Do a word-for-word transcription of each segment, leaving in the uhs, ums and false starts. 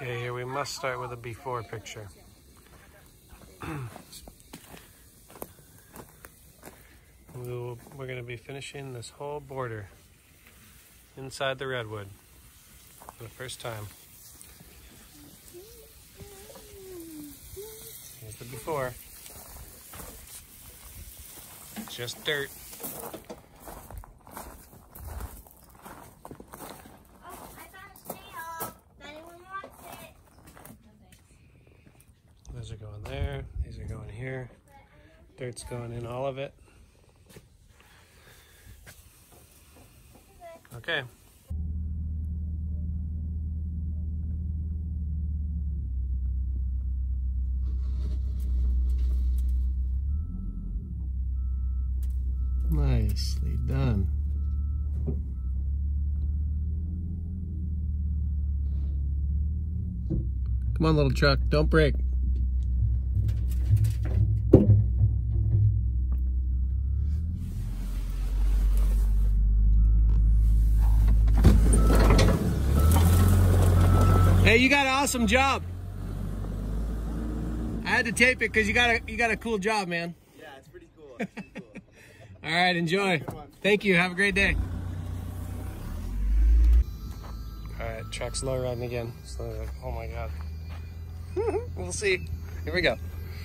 Okay, here we must start with a before picture. we'll, we're going to be finishing this whole border inside the redwood for the first time. Here's the before. Just dirt. Those are going there, these are going here. Dirt's going in all of it. Okay. Nicely done. Come on, little truck, don't break. Hey, you got an awesome job. I had to tape it because you got a you got a cool job, man. Yeah, it's pretty cool. It's pretty cool. All right, enjoy. Thank you. Have a great day. All right, truck's low riding again. So, oh my God. We'll see. Here we go.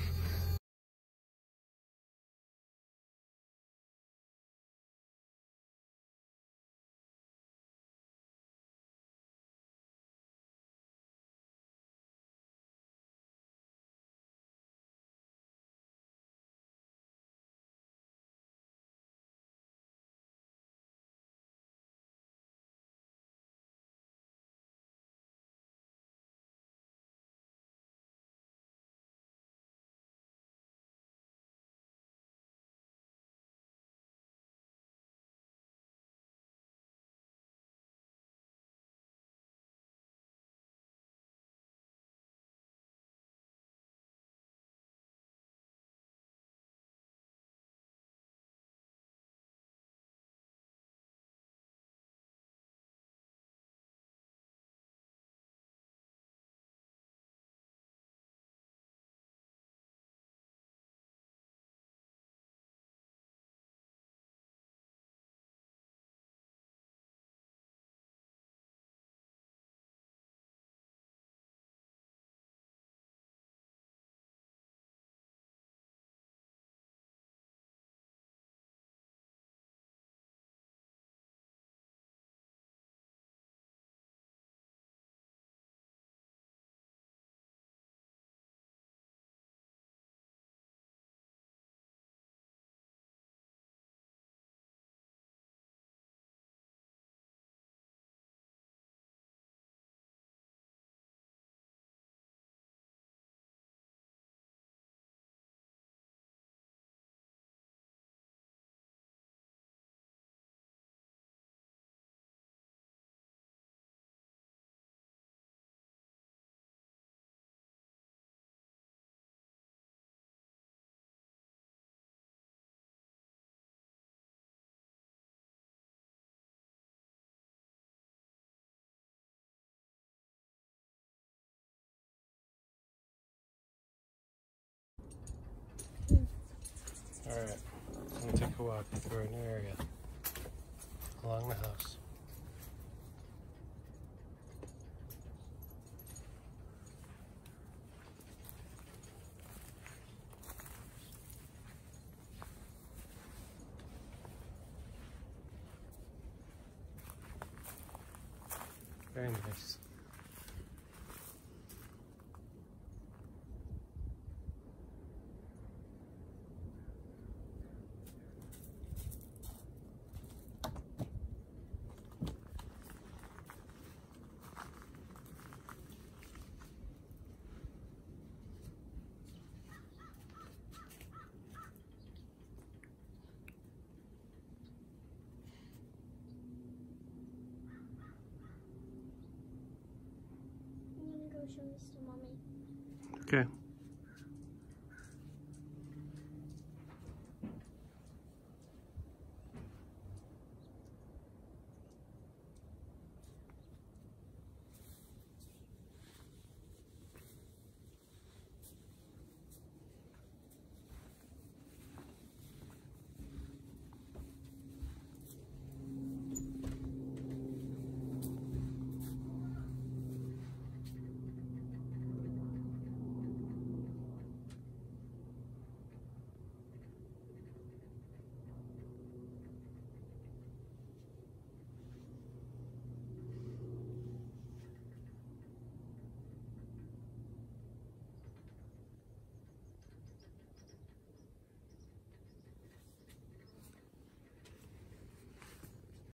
All right, I'm gonna take a walk through a new area along the house. Very nice. Show this to mommy. Okay.